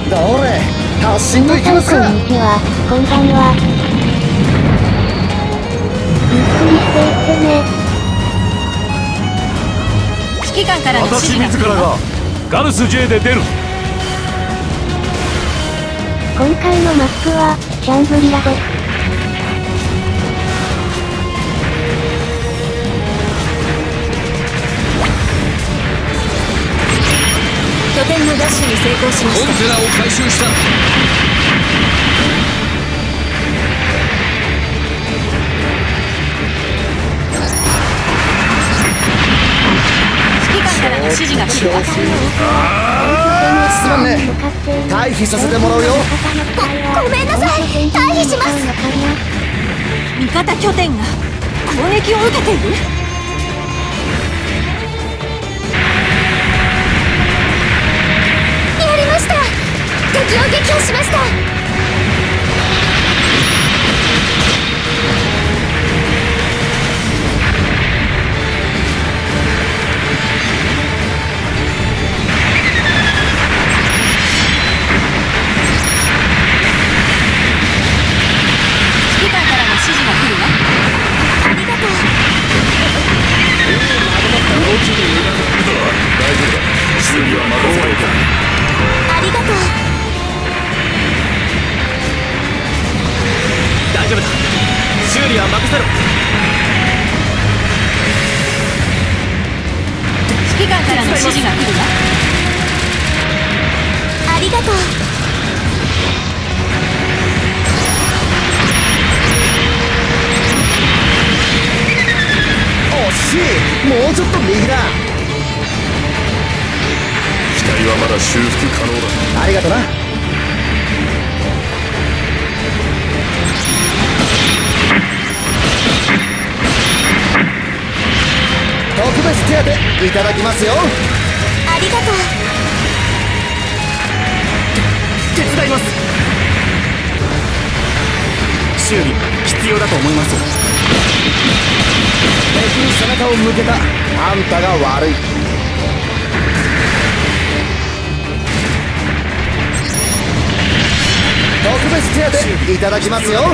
どれ、発進といきますか。 こんにちは、こんばんは。ゆっくりしていってね。 指揮官からの指示が私自らがガルス J で出る。 今回のマップはシャングリラです。 拠点のダッシュに成功しました。 コンテナを回収した。 指揮官からの指示が来るわ。 すまんね、退避させてもらうよ。 ごめんなさい、退避します。 味方拠点が攻撃を受けている。 やりました。敵を撃破しました。 もうちょっと右だ。 機体はまだ修復可能だ。 ありがとな。特別手当いただきますよ。 ありがとう。 手伝います。修理必要だと思います。 敵に背中を向けたあんたが悪い。特別手当いただきますよ。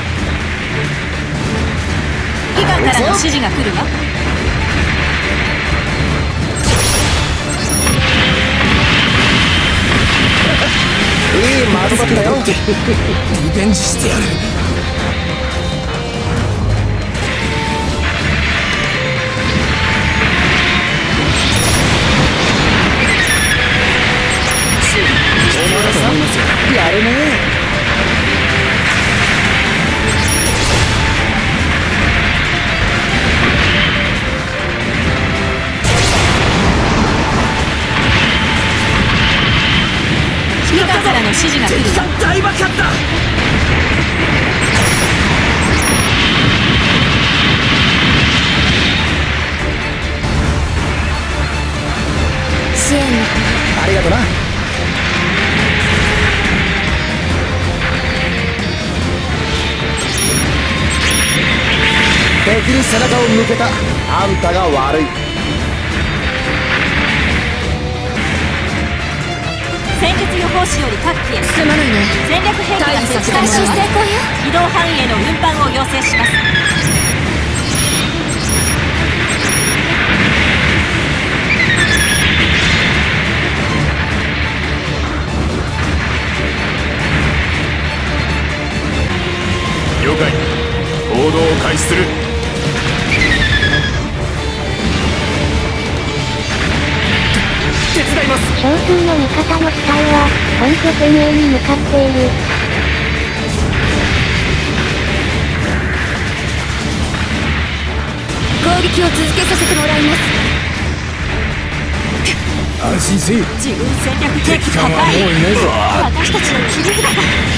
指揮官からの指示が来るわ。 いい的だったよ。 リベンジしてやる。 やるね。 指揮官からの指示が来るわ。 大爆発だ。 支援のありがとな。敵に背中を向けたあんたが悪い。 戦術予報士より各機へすまないね。 戦略兵器が設置されています。移動範囲への運搬を要請します。 了解。行動を開始する。 手伝います。 少数の味方の機体は本拠点へに向かっている。攻撃を続けさせてもらいます。 安心せい。 自分戦略兵器敵艦はもうい破ないぞ。 壊。私たちの切り札だ。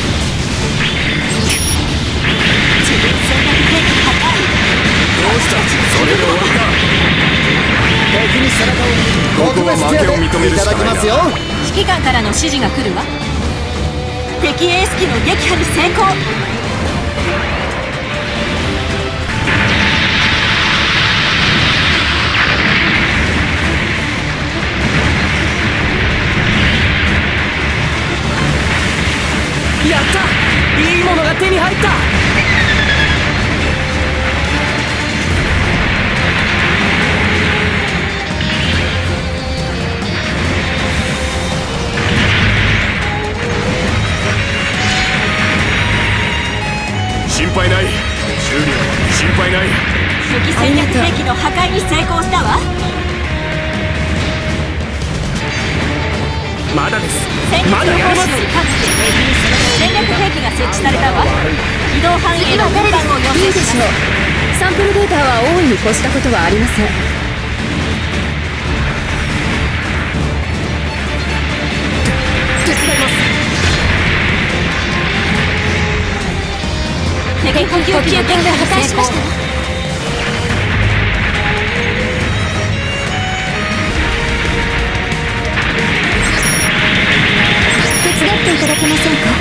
自分戦略兵器破壊。 どうした。それで終わりか。 敵に背中を特別手当いただきますよ。 指揮官からの指示が来るわ。敵エース機の撃破に成功。 やった、いいものが手に入った。 心配ない。修理は心配ない。 敵戦略兵器の破壊に成功したわ。 まだです。 戦術の方針より各地戦略兵器が設置されたわ。移動範囲への分担を要請します。 サンプルデータは大いに越したことはありません。 手伝います。 敵補給機の電源が破壊しましたわ。 手伝っていただけませんか？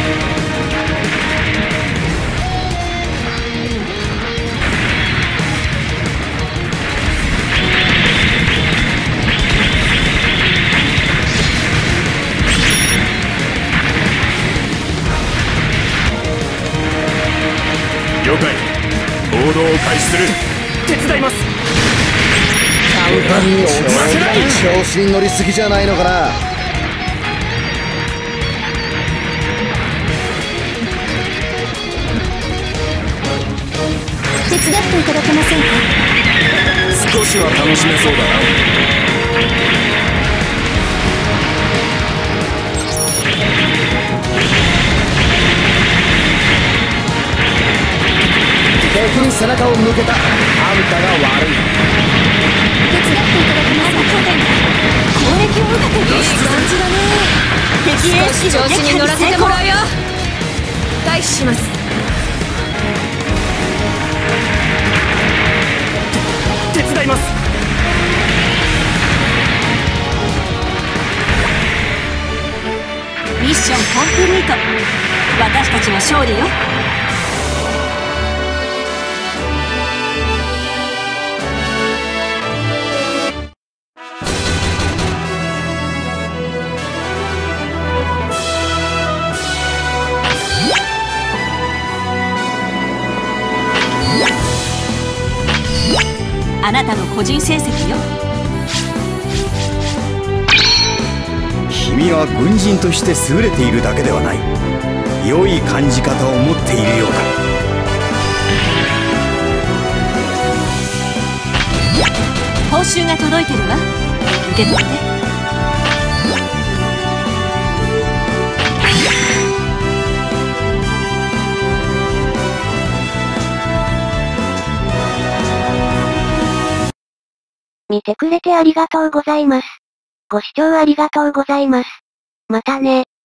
了解。行動を開始する。 手伝います。 調子に乗りすぎじゃないのかな。 手伝っていただけませんか？ 少しは楽しめそうだな。 敵に背中を向けたあんたが悪い。 手伝っていただけませんか？ 攻撃を受けていい感じだね。敵兵士の調子に乗らせてもらうよ。回避します。 手伝います。 ミッションコンプリート。私たちの勝利よ。あなたの個人成績よ。 君は軍人として優れているだけではない。良い感じ方を持っているようだ。 報酬が届いてるわ。受け取って。 見てくれてありがとうございます。ご視聴ありがとうございます。またね。